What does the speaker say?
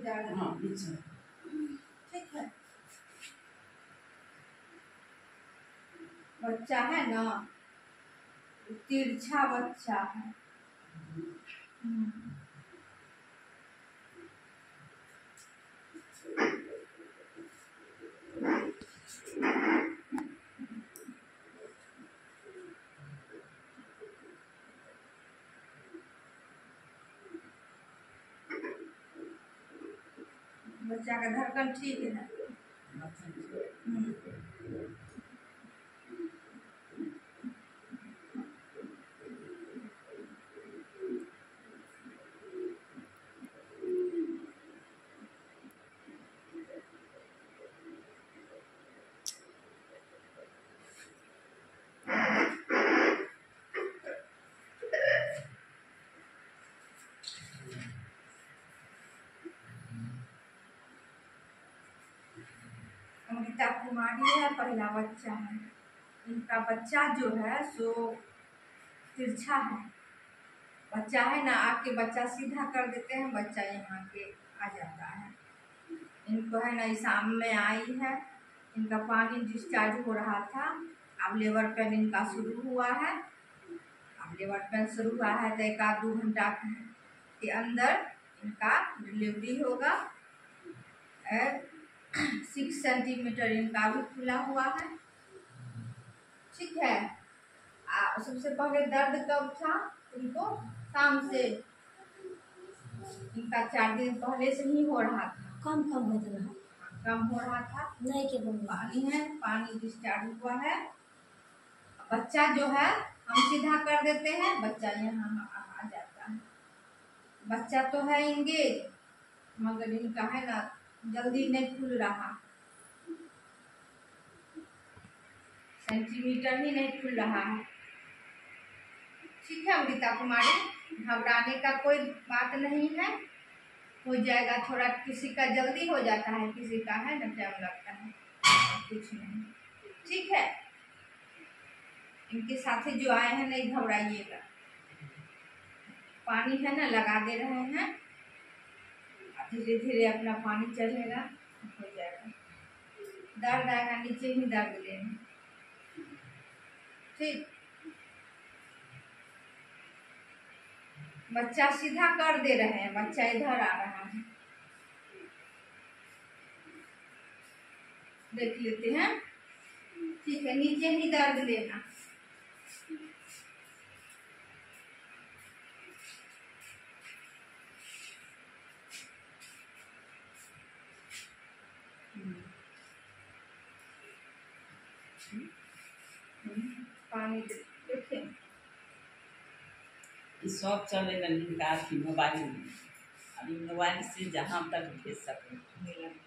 ज़्यादा। हाँ पीछे। ठीक है, बच्चा है ना, तिरछा बच्चा है। बच्चा का धड़कन ठीक है। अमृता कुमारी है, पहला बच्चा है। इनका बच्चा जो है सो तिरछा है। बच्चा है ना, आके बच्चा सीधा कर देते हैं, बच्चा यहाँ के आ जाता है। इनको है ना शाम में आई है, इनका पानी डिस्चार्ज हो रहा था। अब लेबर पेन इनका शुरू हुआ है। अब लेबर पेन शुरू हुआ है तो 1-2 घंटा के अंदर इनका डिलीवरी होगा। 6 सेंटीमीटर इनका भी खुला हुआ है। ठीक है। सबसे पहले दर्द कब था इनको? शाम से। इनका 4 दिन पहले से ही हो रहा था। कम होता रहा, कम हो रहा था। नहीं के पानी है, पानी डिस्चार्ज हुआ है। बच्चा जो है हम सीधा कर देते हैं, बच्चा यहाँ आ जाता है। बच्चा तो है इंगेज, मगर इनका है ना जल्दी नहीं खुल रहा, सेंटीमीटर ही नहीं खुल रहा है। ठीक है अमृता कुमारी, घबराने का कोई बात नहीं है, हो जाएगा। थोड़ा किसी का जल्दी हो जाता है, किसी का है ना टाइम लगता है, कुछ नहीं। ठीक है, इनके साथी जो आए हैं नहीं घबराइएगा। पानी है ना लगा दे रहे हैं, धीरे धीरे अपना पानी चढ़ेगा, हो जाएगा। दर्द आएगा, नीचे ही दर्द लेना। ठीक, बच्चा सीधा कर दे रहे हैं, बच्चा इधर आ रहा है, देख लेते हैं। ठीक है, नीचे ही दर्द लेना। पानी देखें, सब चलेगा निकाल की मोबाइल में, अभी मोबाइल से जहाँ तक भेज सकें।